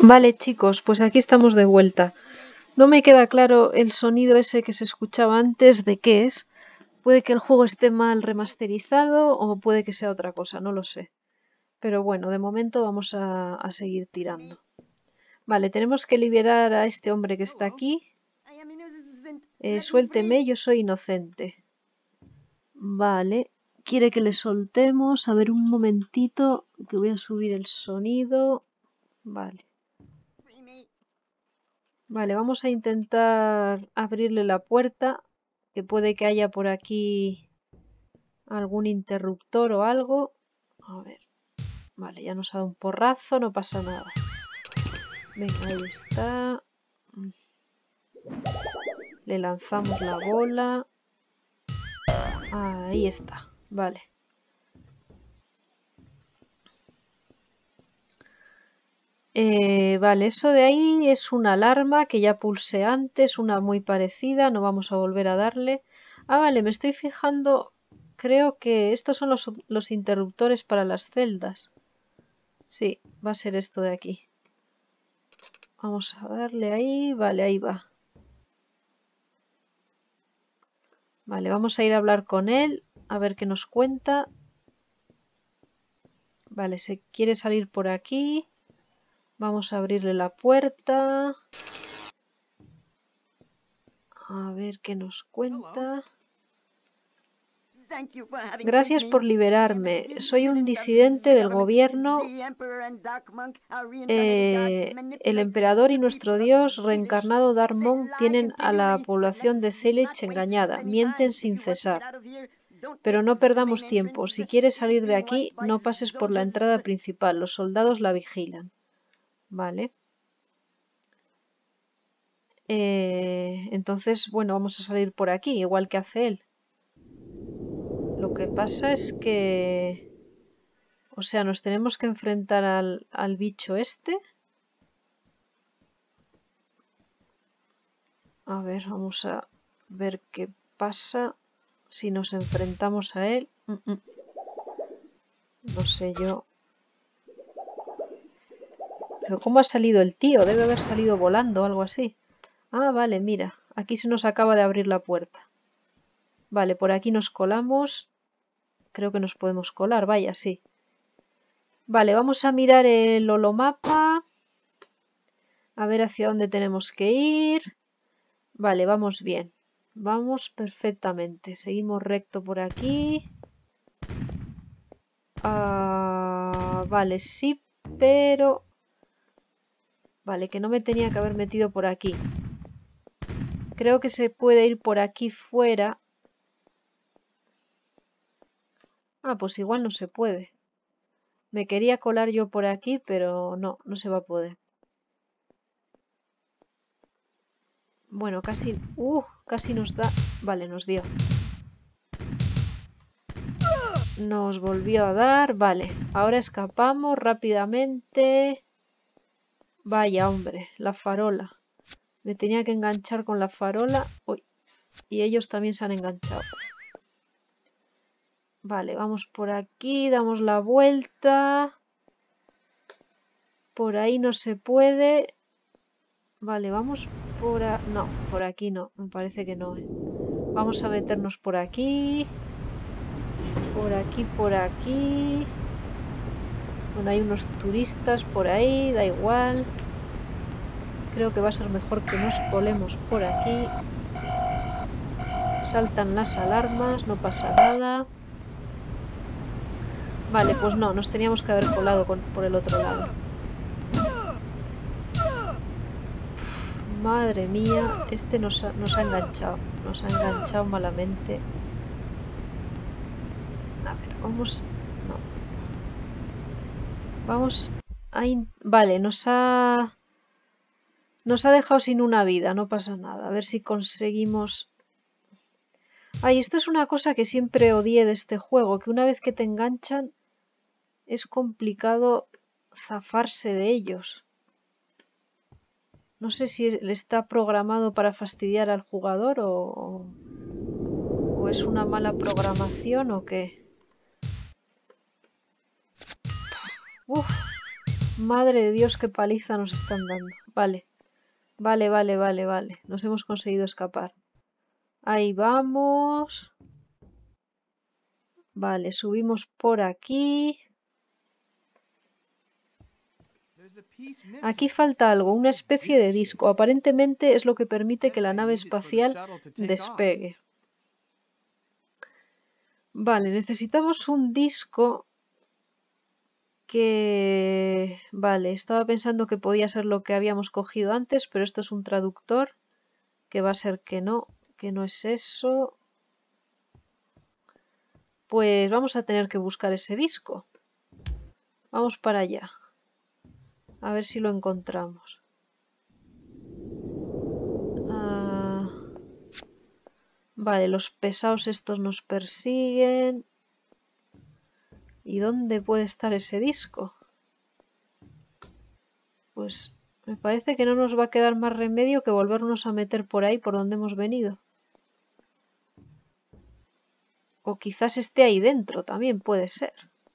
Vale, chicos, pues aquí estamos de vuelta. No me queda claro el sonido ese que se escuchaba antes de qué es. Puede que el juego esté mal remasterizado o puede que sea otra cosa, no lo sé. Pero bueno, de momento vamos a seguir tirando. Vale, tenemos que liberar a este hombre que está aquí. Suélteme, yo soy inocente. Vale, quiere que le soltemos. A ver, un momentito, que voy a subir el sonido. Vale. Vale, vamos a intentar abrirle la puerta, que puede que haya por aquí algún interruptor o algo. A ver, vale, ya nos ha dado un porrazo, no pasa nada. Venga, ahí está. Le lanzamos la bola. Ahí está, vale. Vale, eso de ahí es una alarma que ya pulsé antes, una muy parecida, no vamos a volver a darle. Ah, vale, me estoy fijando, creo que estos son los interruptores para las celdas. Sí, va a ser esto de aquí. Vamos a darle ahí, vale, ahí va. Vale, vamos a ir a hablar con él, a ver qué nos cuenta. Vale, se quiere salir por aquí. Vamos a abrirle la puerta. A ver qué nos cuenta. Gracias por liberarme. Soy un disidente del gobierno. El emperador y nuestro dios reencarnado Darth Maul tienen a la población de Zelich engañada. Mienten sin cesar. Pero no perdamos tiempo. Si quieres salir de aquí, no pases por la entrada principal. Los soldados la vigilan. Vale. Entonces, bueno, vamos a salir por aquí, igual que hace él. Lo que pasa es que... O sea, nos tenemos que enfrentar al bicho este. A ver, vamos a ver qué pasa si nos enfrentamos a él. No sé yo. Pero ¿cómo ha salido el tío? Debe haber salido volando o algo así. Ah, vale, mira. Aquí se nos acaba de abrir la puerta. Vale, por aquí nos colamos. Creo que nos podemos colar, vaya, sí. Vale, vamos a mirar el holomapa. A ver hacia dónde tenemos que ir. Vale, vamos bien. Vamos perfectamente. Seguimos recto por aquí. Vale, sí, pero... Vale, que no me tenía que haber metido por aquí. Creo que se puede ir por aquí fuera. Ah, pues igual no se puede. Me quería colar yo por aquí, pero no, no se va a poder. Bueno, casi... casi nos da... Vale, nos dio. Nos volvió a dar. Vale, ahora escapamos rápidamente. Vaya, hombre, la farola. Me tenía que enganchar con la farola. Uy, y ellos también se han enganchado. Vale, vamos por aquí, damos la vuelta. Por ahí no se puede. Vale, vamos por... No, por aquí no, me parece que no. Vamos a meternos por aquí. Por aquí, por aquí. Bueno, hay unos turistas por ahí, da igual. Creo que va a ser mejor que nos colemos por aquí. Saltan las alarmas, no pasa nada. Vale, pues no, nos teníamos que haber colado por el otro lado. Madre mía, este nos ha enganchado. Nos ha enganchado malamente. A ver, vamos... No. Vamos a... Vale, nos ha dejado sin una vida, no pasa nada. A ver si conseguimos... Ay, esto es una cosa que siempre odié de este juego, que una vez que te enganchan es complicado zafarse de ellos. No sé si está programado para fastidiar al jugador o es una mala programación o qué. Uf. Madre de Dios, qué paliza nos están dando. Vale. Vale. Nos hemos conseguido escapar. Ahí vamos. Vale, subimos por aquí. Aquí falta algo, una especie de disco. Aparentemente es lo que permite que la nave espacial despegue. Vale, necesitamos un disco que... Vale, estaba pensando que podía ser lo que habíamos cogido antes, pero esto es un traductor, que va a ser que no es eso. Pues vamos a tener que buscar ese disco. Vamos para allá. A ver si lo encontramos. Vale, los pesados estos nos persiguen. ¿Y dónde puede estar ese disco? Pues me parece que no nos va a quedar más remedio que volvernos a meter por ahí por donde hemos venido. O quizás esté ahí dentro, también puede ser.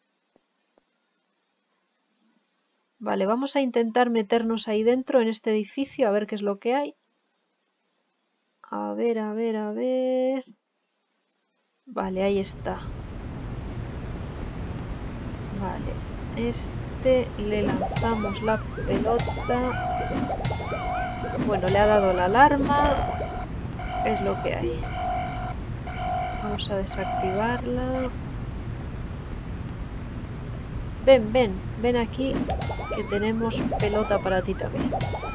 Vale, vamos a intentar meternos ahí dentro en este edificio a ver qué es lo que hay. A ver. Vale, ahí está. Vale, le lanzamos la pelota. Bueno, le ha dado la alarma. Es lo que hay. Vamos a desactivarla. Ven aquí, que tenemos pelota para ti también.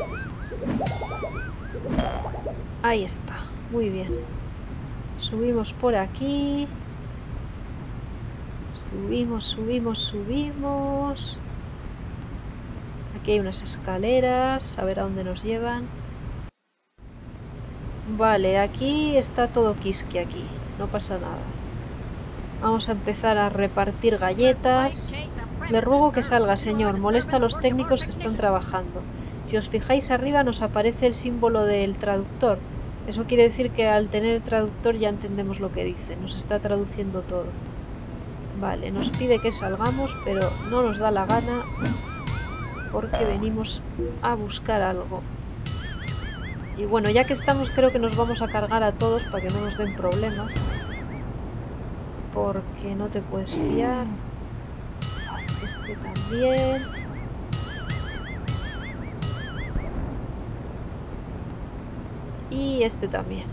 Ahí está, muy bien. Subimos por aquí. Subimos. Aquí hay unas escaleras, a ver a dónde nos llevan. Vale, aquí está todo quisque aquí, no pasa nada. Vamos a empezar a repartir galletas. Le ruego que salga, señor. Molesta a los técnicos que están trabajando. Si os fijáis arriba nos aparece el símbolo del traductor. Eso quiere decir que al tener el traductor ya entendemos lo que dice. Nos está traduciendo todo. Vale, nos pide que salgamos, pero no nos da la gana porque venimos a buscar algo. Y bueno, ya que estamos, creo que nos vamos a cargar a todos para que no nos den problemas. Porque no te puedes fiar. Este también. Y este también.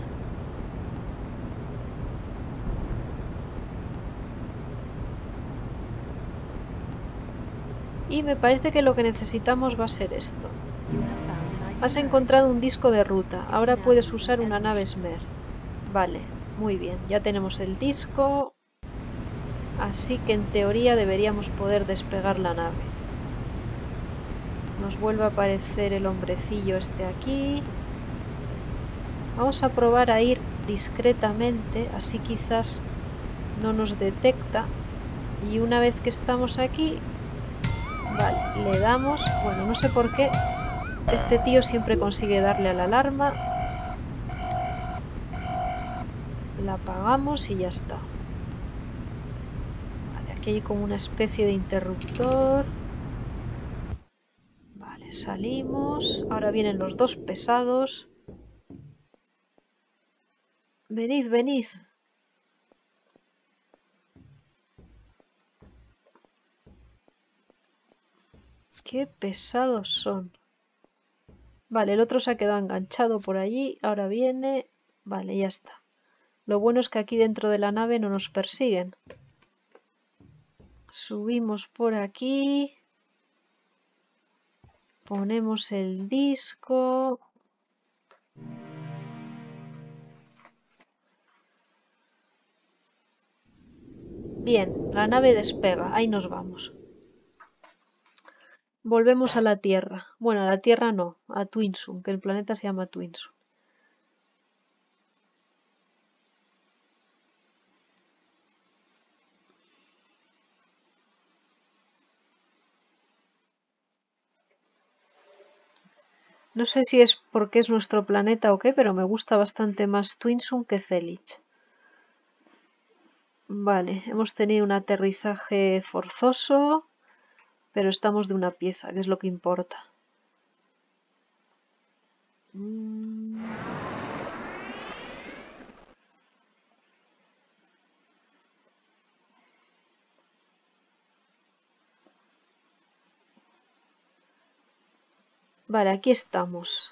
Y me parece que lo que necesitamos va a ser esto. Has encontrado un disco de ruta. Ahora puedes usar una nave Smer. Vale, muy bien. Ya tenemos el disco. Así que en teoría deberíamos poder despegar la nave. Nos vuelve a aparecer el hombrecillo este aquí. Vamos a probar a ir discretamente, así quizás no nos detecta. Y una vez que estamos aquí, vale, le damos. Bueno, no sé por qué este tío siempre consigue darle a la alarma. La apagamos y ya está. Vale, aquí hay como una especie de interruptor. Vale, salimos. Ahora vienen los dos pesados. Venid. Qué pesados son. Vale, el otro se ha quedado enganchado por allí. Ahora viene. Vale, ya está. Lo bueno es que aquí dentro de la nave no nos persiguen. Subimos por aquí. Ponemos el disco. Bien, la nave despega. Ahí nos vamos. Volvemos a la Tierra. Bueno, a la Tierra no, a Twinsum, que el planeta se llama Twinsum. No sé si es porque es nuestro planeta o qué, pero me gusta bastante más Twinsum que Zelich. Vale, hemos tenido un aterrizaje forzoso. Pero estamos de una pieza, que es lo que importa. Vale, aquí estamos.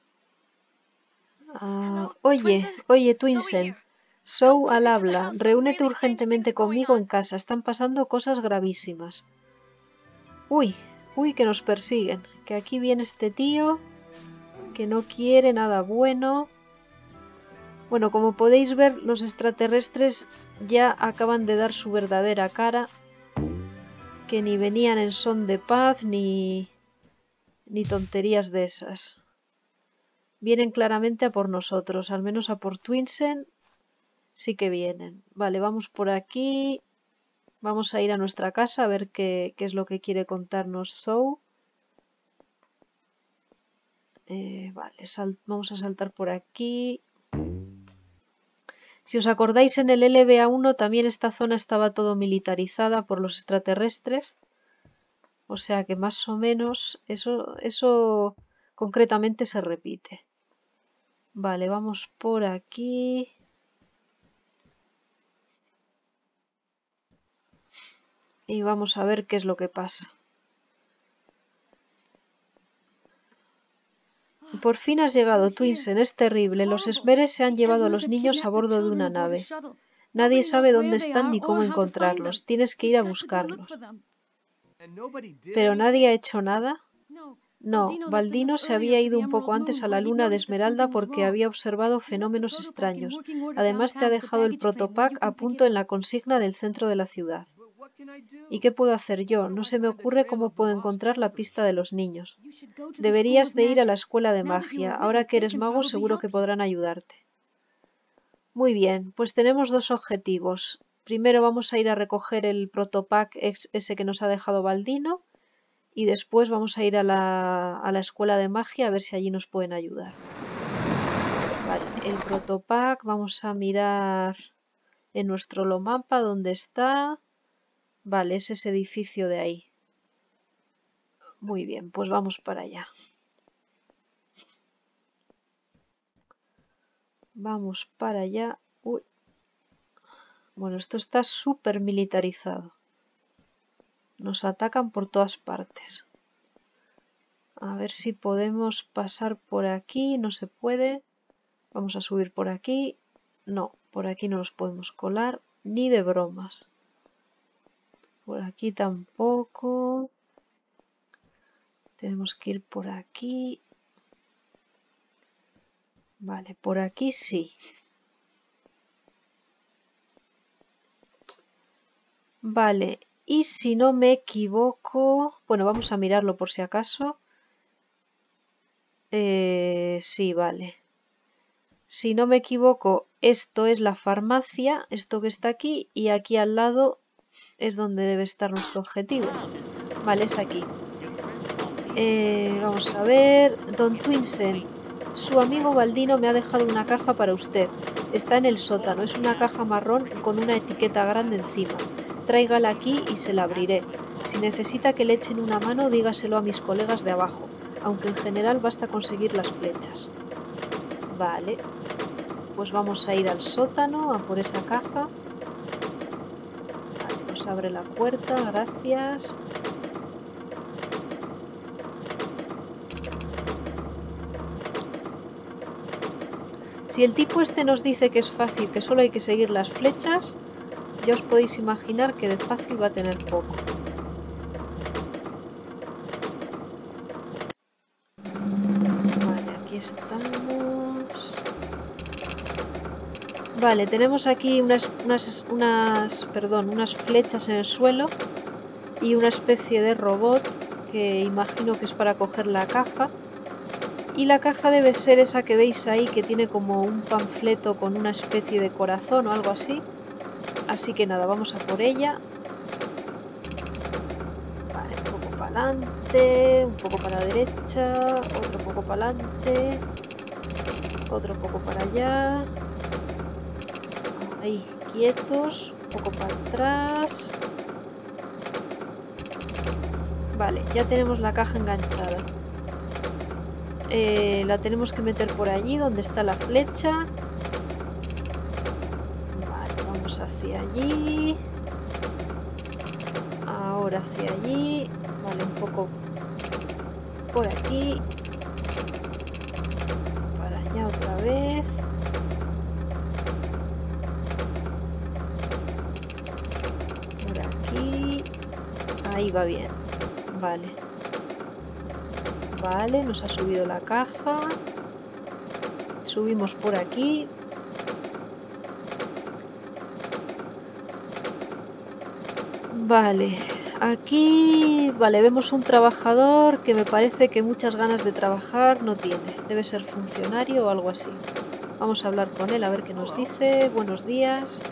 Oye, Twinsen. Zoe al habla. Reúnete urgentemente conmigo en casa. Están pasando cosas gravísimas. Uy, que nos persiguen. Que aquí viene este tío, que no quiere nada bueno. Bueno, como podéis ver, los extraterrestres ya acaban de dar su verdadera cara. Que ni venían en son de paz, ni tonterías de esas. Vienen claramente a por nosotros, al menos a por Twinsen sí que vienen. Vale, vamos por aquí. Vamos a ir a nuestra casa a ver qué es lo que quiere contarnos Zoe. Vale, vamos a saltar por aquí. Si os acordáis, en el LBA1 también esta zona estaba todo militarizada por los extraterrestres. O sea que más o menos eso concretamente se repite. Vale, vamos por aquí. Y vamos a ver qué es lo que pasa. Por fin has llegado, Twinsen. Es terrible. Los Esmeres se han llevado a los niños a bordo de una nave. Nadie sabe dónde están ni cómo encontrarlos. Tienes que ir a buscarlos. ¿Pero nadie ha hecho nada? No, Baldino se había ido un poco antes a la luna de Esmeralda porque había observado fenómenos extraños. Además te ha dejado el protopack a punto en la consigna del centro de la ciudad. ¿Y qué puedo hacer yo? No se me ocurre cómo puedo encontrar la pista de los niños. Deberías de ir a la escuela de magia. Ahora que eres mago seguro que podrán ayudarte. Muy bien, pues tenemos dos objetivos. Primero vamos a ir a recoger el protopack ese que nos ha dejado Baldino. Y después vamos a ir a la escuela de magia a ver si allí nos pueden ayudar. Vale, el protopack, vamos a mirar en nuestro Lomapa dónde está. Vale, es ese edificio de ahí. Muy bien, pues vamos para allá. Vamos para allá. Uy. Bueno, esto está súper militarizado. Nos atacan por todas partes. A ver si podemos pasar por aquí. No se puede. Vamos a subir por aquí. No, por aquí no nos podemos colar. Ni de bromas. Por aquí tampoco. Tenemos que ir por aquí. Vale, por aquí sí. Vale, y si no me equivoco... Bueno, vamos a mirarlo por si acaso. Sí, vale. Si no me equivoco, esto es la farmacia, esto que está aquí, y aquí al lado es donde debe estar nuestro objetivo. Vale, es aquí. Vamos a ver... Don Twinsen, su amigo Baldino me ha dejado una caja para usted. Está en el sótano, es una caja marrón con una etiqueta grande encima. Tráigala aquí y se la abriré. Si necesita que le echen una mano, dígaselo a mis colegas de abajo, aunque en general basta conseguir las flechas. Vale, pues vamos a ir al sótano a por esa caja. Vale, nos abre la puerta, gracias. Si el tipo este nos dice que es fácil, que solo hay que seguir las flechas, ya os podéis imaginar que de fácil va a tener poco. Vale, aquí estamos. Vale, tenemos aquí unas flechas en el suelo y una especie de robot que imagino que es para coger la caja. Y la caja debe ser esa que veis ahí, que tiene como un panfleto con una especie de corazón o algo así. Así que nada, vamos a por ella. Vale, un poco para adelante, un poco para la derecha, otro poco para adelante, otro poco para allá. Ahí, quietos, un poco para atrás. Vale, ya tenemos la caja enganchada. La tenemos que meter por allí donde está la flecha. Vale, vamos hacia allí. Ahora hacia allí. Vale, un poco por aquí. Para allá otra vez. Por aquí. Ahí va bien. Vale. Vale, nos ha subido la caja. Subimos por aquí. Vale, aquí, vale, vemos un trabajador que me parece que muchas ganas de trabajar no tiene. Debe ser funcionario o algo así. Vamos a hablar con él a ver qué nos dice. Buenos días.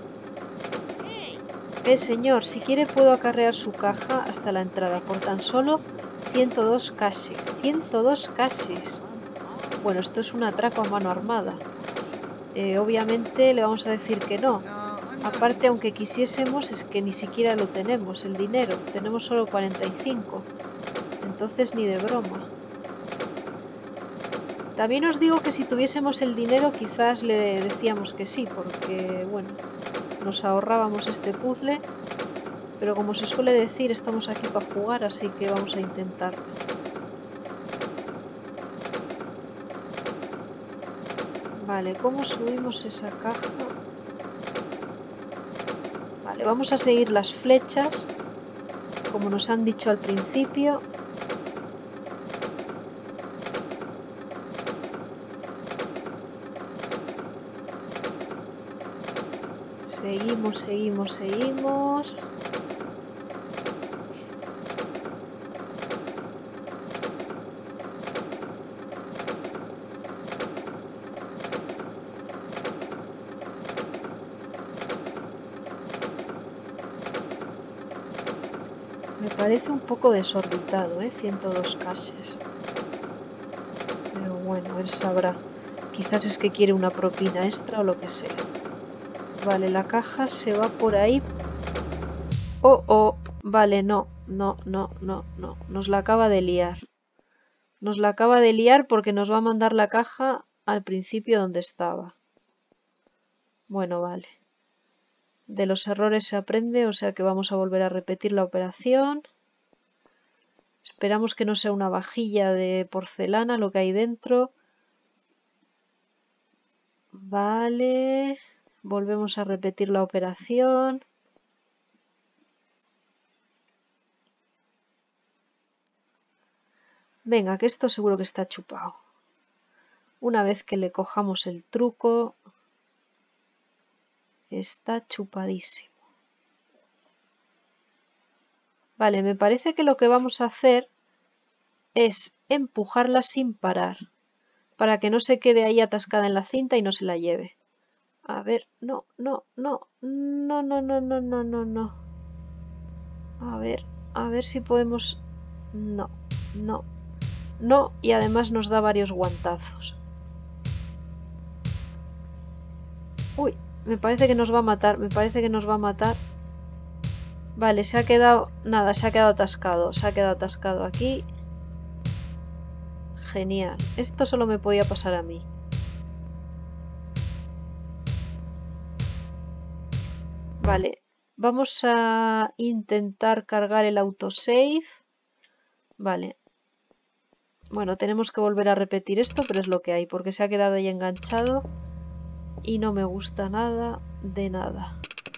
Señor, si quiere puedo acarrear su caja hasta la entrada por tan solo 102 casis. 102 casis. Bueno, esto es un atraco a mano armada. Obviamente le vamos a decir que no. Aparte, aunque quisiésemos, es que ni siquiera lo tenemos, el dinero. Tenemos solo 45. Entonces ni de broma. También os digo que si tuviésemos el dinero quizás le decíamos que sí, porque, bueno, nos ahorrábamos este puzzle. Pero como se suele decir, estamos aquí para jugar, así que vamos a intentarlo. Vale, ¿cómo subimos esa caja? Vale, vamos a seguir las flechas, como nos han dicho al principio. Seguimos, seguimos, seguimos. Me parece un poco desorbitado, 102 cases. Pero bueno, él sabrá. Quizás es que quiere una propina extra o lo que sea. Vale, la caja se va por ahí. Oh, oh, vale, no, no, no, no, no. Nos la acaba de liar. Nos la acaba de liar porque nos va a mandar la caja al principio donde estaba. Bueno, vale. De los errores se aprende, o sea que vamos a volver a repetir la operación. Esperamos que no sea una vajilla de porcelana lo que hay dentro. Vale. Volvemos a repetir la operación. Venga, que esto seguro que está chupado. Una vez que le cojamos el truco, está chupadísimo. Vale, me parece que lo que vamos a hacer es empujarla sin parar, para que no se quede ahí atascada en la cinta y no se la lleve. A ver, no, no, no, no, no, no, no, no, no, no. A ver si podemos... No, no, no, y además nos da varios guantazos. Uy, me parece que nos va a matar, me parece que nos va a matar. Vale, se ha quedado... Nada, se ha quedado atascado. Se ha quedado atascado aquí. Genial. Esto solo me podía pasar a mí. Vale, vamos a intentar cargar el autosave. Vale. Bueno, tenemos que volver a repetir esto, pero es lo que hay, porque se ha quedado ahí enganchado. Y no me gusta nada de nada.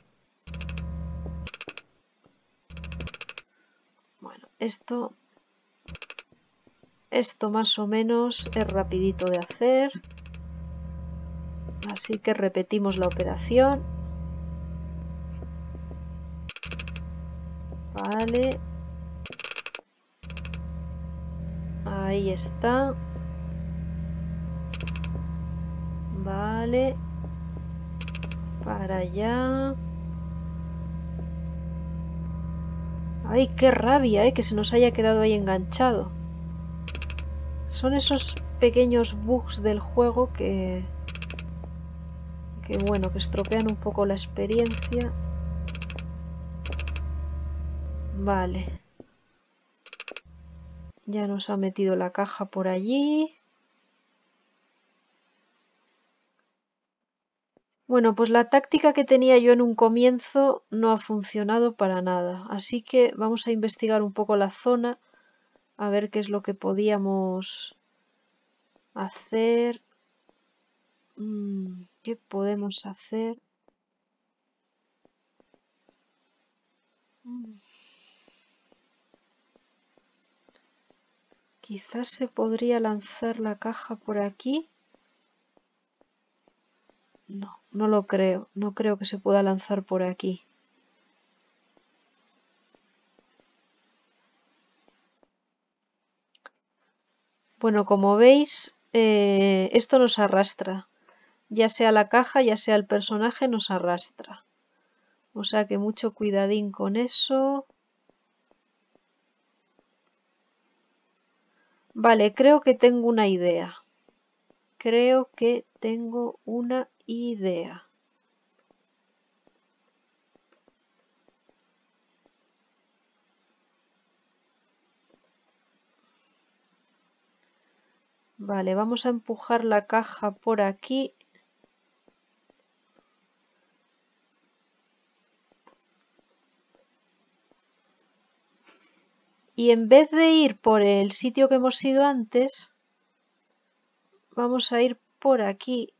Bueno, esto más o menos es rapidito de hacer. Así que repetimos la operación. Vale. Ahí está. Vale. Para allá. ¡Ay, qué rabia, que se nos haya quedado ahí enganchado! Son esos pequeños bugs del juego que bueno, que estropean un poco la experiencia. Vale. Ya nos ha metido la caja por allí. Bueno, pues la táctica que tenía yo en un comienzo no ha funcionado para nada. Así que vamos a investigar un poco la zona, a ver qué es lo que podíamos hacer. ¿Qué podemos hacer? Quizás se podría lanzar la caja por aquí. No, no lo creo. No creo que se pueda lanzar por aquí. Bueno, como veis, esto nos arrastra. Ya sea la caja, ya sea el personaje, nos arrastra. O sea que mucho cuidadín con eso. Vale, creo que tengo una idea. Creo que tengo una idea. Vale, vamos a empujar la caja por aquí. Y en vez de ir por el sitio que hemos ido antes, vamos a ir por aquí.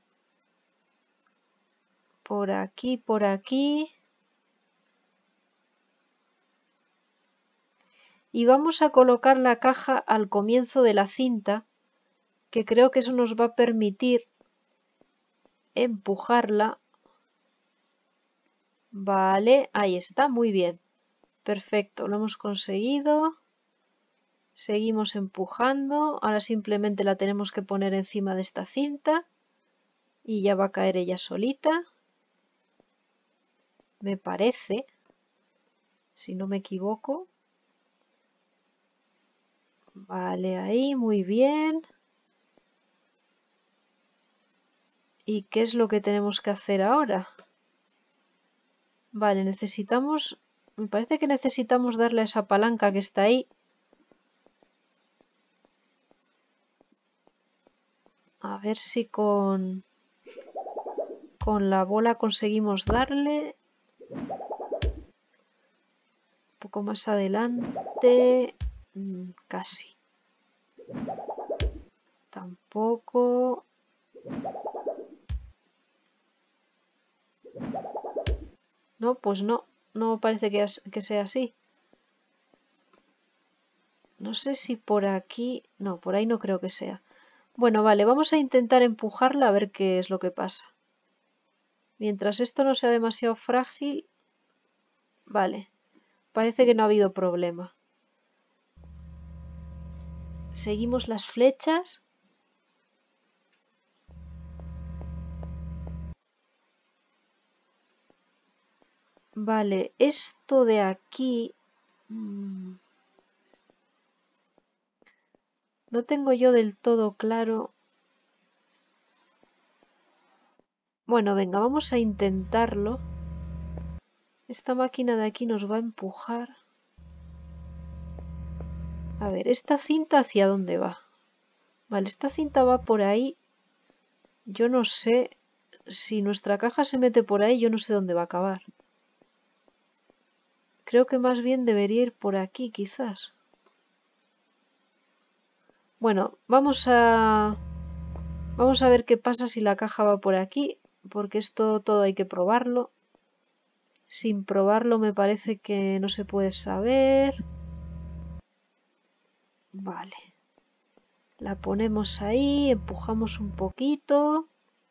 Por aquí, por aquí. Y vamos a colocar la caja al comienzo de la cinta, que creo que eso nos va a permitir empujarla. Vale, ahí está, muy bien. Perfecto, lo hemos conseguido. Seguimos empujando. Ahora simplemente la tenemos que poner encima de esta cinta y ya va a caer ella solita. Me parece, si no me equivoco. Vale, ahí, muy bien. ¿Y qué es lo que tenemos que hacer ahora? Vale, necesitamos... Me parece que necesitamos darle a esa palanca que está ahí. A ver si con la bola conseguimos darle. Un poco más adelante. Casi. Tampoco. No, pues no. No parece que sea así. No sé si por aquí... No, por ahí no creo que sea. Bueno, vale, vamos a intentar empujarla a ver qué es lo que pasa. Mientras esto no sea demasiado frágil... Vale, parece que no ha habido problema. Seguimos las flechas. Vale, esto de aquí... No tengo yo del todo claro. Bueno, venga, vamos a intentarlo. Esta máquina de aquí nos va a empujar. A ver, ¿esta cinta hacia dónde va? Vale, esta cinta va por ahí. Yo no sé si nuestra caja se mete por ahí, yo no sé dónde va a acabar. Creo que más bien debería ir por aquí, quizás. Bueno, vamos a ver qué pasa si la caja va por aquí, porque esto todo hay que probarlo. Sin probarlo me parece que no se puede saber. Vale. La ponemos ahí, empujamos un poquito.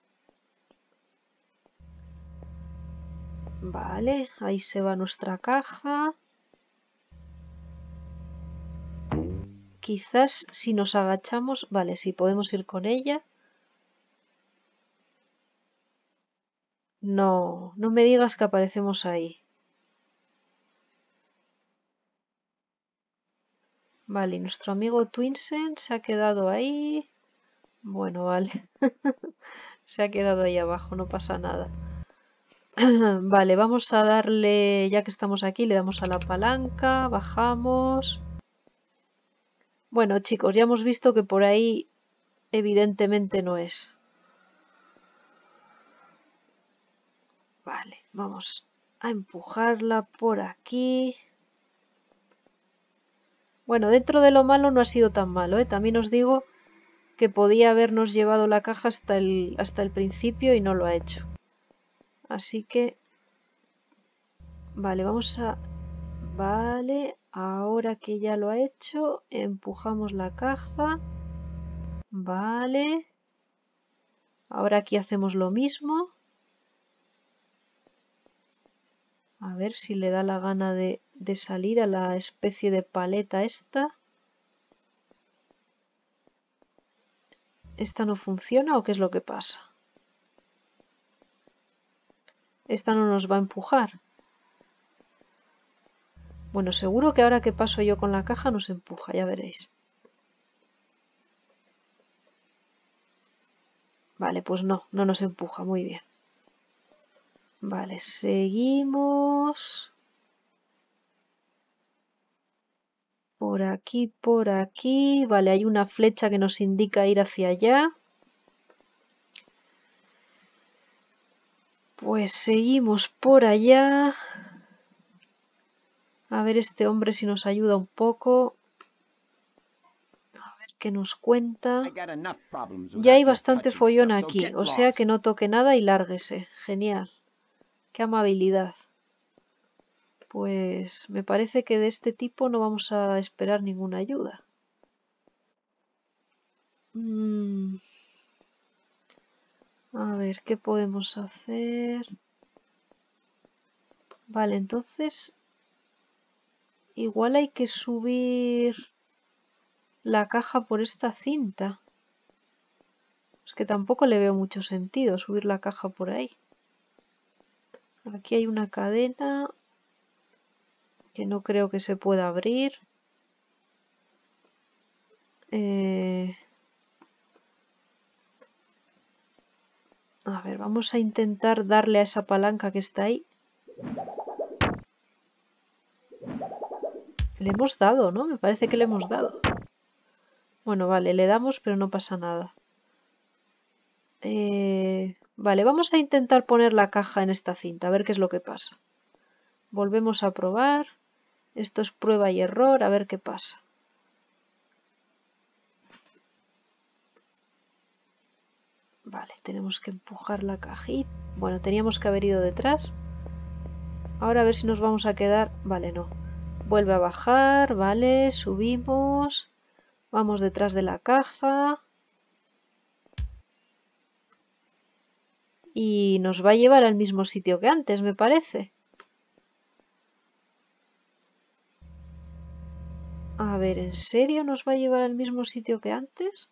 Vale, ahí se va nuestra caja. Quizás si nos agachamos... Vale, sí, podemos ir con ella. No, no me digas que aparecemos ahí. Vale, y nuestro amigo Twinsen se ha quedado ahí. Bueno, vale. Se ha quedado ahí abajo, no pasa nada. Vale, vamos a darle, ya que estamos aquí, le damos a la palanca, bajamos. Bueno, chicos, ya hemos visto que por ahí evidentemente no es. Vale, vamos a empujarla por aquí. Bueno, dentro de lo malo no ha sido tan malo, ¿eh? También os digo que podía habernos llevado la caja hasta el principio y no lo ha hecho. Así que... Vale, vamos a... Vale, ahora que ya lo ha hecho, empujamos la caja. Vale. Ahora aquí hacemos lo mismo. A ver si le da la gana de salir a la especie de paleta esta. ¿Esta no funciona o qué es lo que pasa? Esta no nos va a empujar. Bueno, seguro que ahora que paso yo con la caja nos empuja, ya veréis. Vale, pues no nos empuja, muy bien. Vale, seguimos. Por aquí, por aquí. Vale, hay una flecha que nos indica ir hacia allá. Pues seguimos por allá. A ver este hombre si nos ayuda un poco. A ver qué nos cuenta. Ya hay bastante follón aquí, o sea que no toque nada y lárguese. Genial. Qué amabilidad. Pues me parece que de este tipo no vamos a esperar ninguna ayuda. A ver, ¿qué podemos hacer? Vale, entonces igual hay que subir la caja por esta cinta. Es que tampoco le veo mucho sentido subir la caja por ahí. Aquí hay una cadena que no creo que se pueda abrir. A ver, vamos a intentar darle a esa palanca que está ahí. Le hemos dado, ¿no? Me parece que le hemos dado. Bueno, vale, le damos, pero no pasa nada. Vale, vamos a intentar poner la caja en esta cinta, a ver qué es lo que pasa. Volvemos a probar. Esto es prueba y error, a ver qué pasa. Vale, tenemos que empujar la cajita. Bueno, teníamos que haber ido detrás. Ahora a ver si nos vamos a quedar... Vale, no. Vuelve a bajar, vale, subimos. Vamos detrás de la caja. Y nos va a llevar al mismo sitio que antes, me parece. A ver, ¿en serio nos va a llevar al mismo sitio que antes?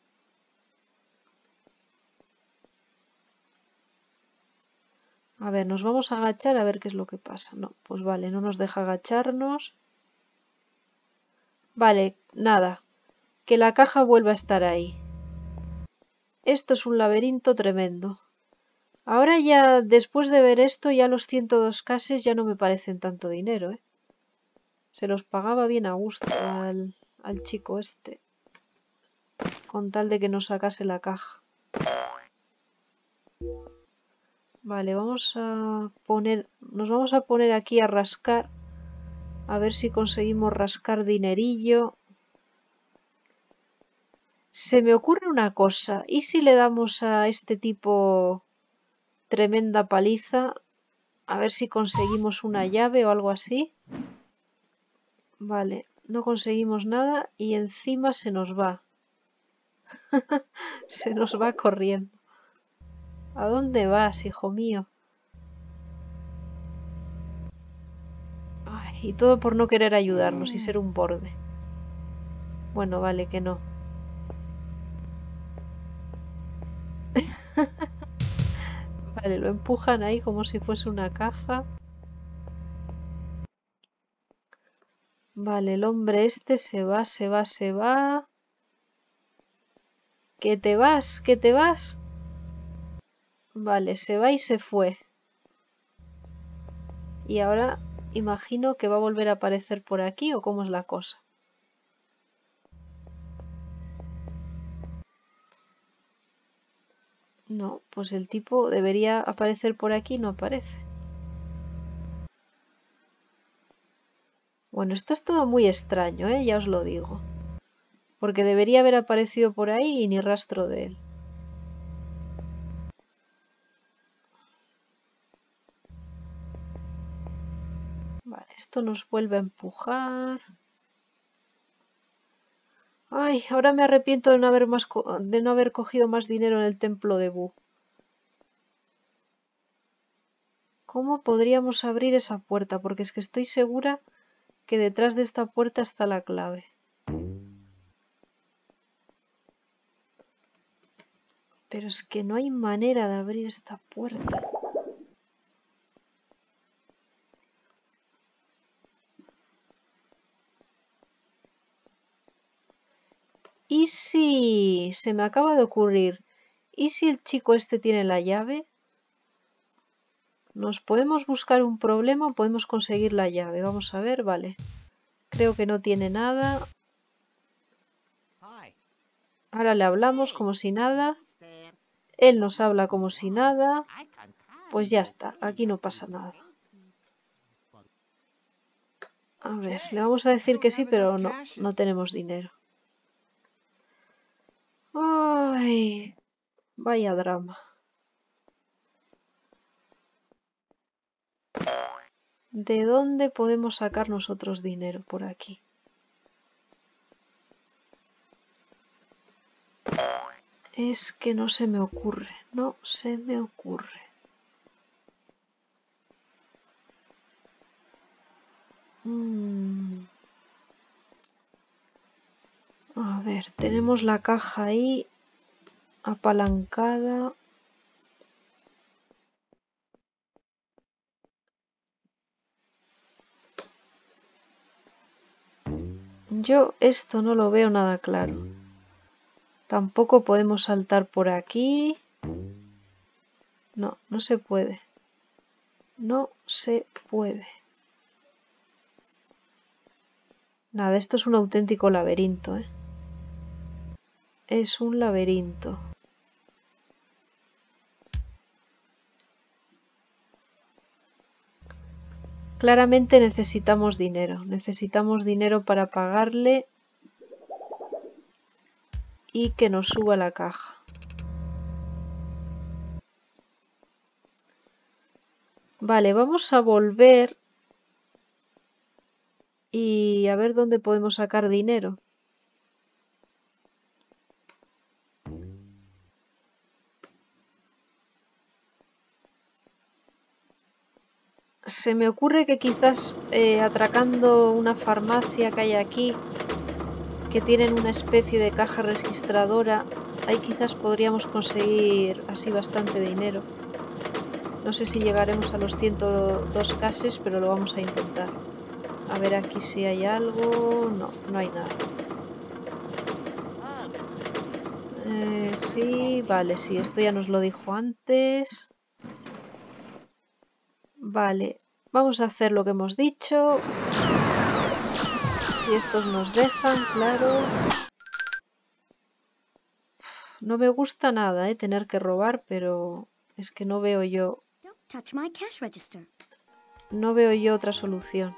A ver, nos vamos a agachar a ver qué es lo que pasa. No, pues vale, no nos deja agacharnos. Vale, nada. Que la caja vuelva a estar ahí. Esto es un laberinto tremendo. Ahora ya, después de ver esto, ya los 102 cases ya no me parecen tanto dinero, ¿eh? Se los pagaba bien a gusto al chico este. Con tal de que nos sacase la caja. Vale, nos vamos a poner aquí a rascar. A ver si conseguimos rascar dinerillo. Se me ocurre una cosa. ¿Y si le damos a este tipo tremenda paliza? A ver si conseguimos una llave o algo así. Vale, no conseguimos nada y encima se nos va. Se nos va corriendo. ¿A dónde vas, hijo mío? Ay, y todo por no querer ayudarnos y ser un borde. Bueno, vale, que no. Vale, lo empujan ahí como si fuese una caja. Vale, el hombre este se va, se va, se va. ¿Que te vas? ¿Que te vas? Vale, se va y se fue. Y ahora... Imagino que va a volver a aparecer por aquí o cómo es la cosa. No, pues el tipo debería aparecer por aquí, no aparece. Bueno, esto es todo muy extraño, ya os lo digo. Porque debería haber aparecido por ahí y ni rastro de él. Vale, esto nos vuelve a empujar. Ay, ahora me arrepiento de no haber cogido más dinero en el templo de Bu. ¿Cómo podríamos abrir esa puerta? Porque es que estoy segura que detrás de esta puerta está la clave. Pero es que no hay manera de abrir esta puerta. ¿Y si... se me acaba de ocurrir, ¿y si el chico este tiene la llave? Nos podemos buscar un problema o podemos conseguir la llave. Vamos a ver, vale. Creo que no tiene nada. Ahora le hablamos como si nada. Él nos habla como si nada. Pues ya está, aquí no pasa nada. A ver, le vamos a decir que sí, pero no, no tenemos dinero. Ay, vaya drama. ¿De dónde podemos sacar nosotros dinero por aquí? Es que no se me ocurre, no se me ocurre. A ver, tenemos la caja ahí apalancada. Yo esto no lo veo nada claro. Tampoco podemos saltar por aquí. No, no se puede. No se puede. Nada, esto es un auténtico laberinto, ¿eh? Es un laberinto. Claramente necesitamos dinero. Necesitamos dinero para pagarle y que nos suba la caja. Vale, vamos a volver y a ver dónde podemos sacar dinero. Se me ocurre que quizás atracando una farmacia que hay aquí, que tienen una especie de caja registradora, ahí quizás podríamos conseguir así bastante dinero. No sé si llegaremos a los 102 cases, pero lo vamos a intentar. A ver aquí si hay algo. No, no hay nada. Sí, vale, sí, esto ya nos lo dijo antes. Vale, vamos a hacer lo que hemos dicho. Si estos nos dejan, claro. No me gusta nada, tener que robar, pero es que no veo yo... No veo yo otra solución.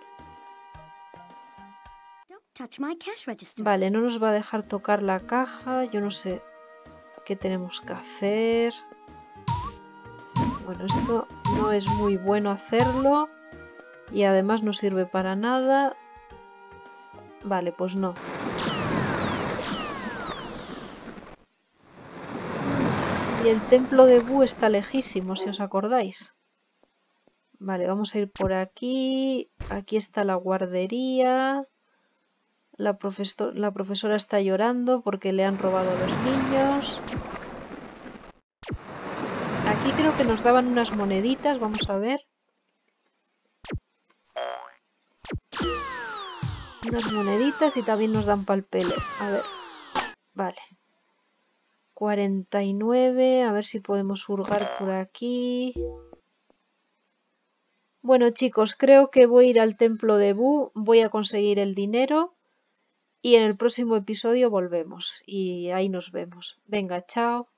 Vale, no nos va a dejar tocar la caja. Yo no sé qué tenemos que hacer. Bueno, esto no es muy bueno hacerlo. Y además no sirve para nada. Vale, pues no. Y el templo de Bu está lejísimo, si os acordáis. Vale, vamos a ir por aquí. Aquí está la guardería. La profesora está llorando porque le han robado a los niños. Aquí creo que nos daban unas moneditas, vamos a ver. Unas moneditas y también nos dan pal pelo. A ver, vale. 49, a ver si podemos hurgar por aquí. Bueno chicos, creo que voy a ir al templo de Bu, voy a conseguir el dinero y en el próximo episodio volvemos y ahí nos vemos. Venga, chao.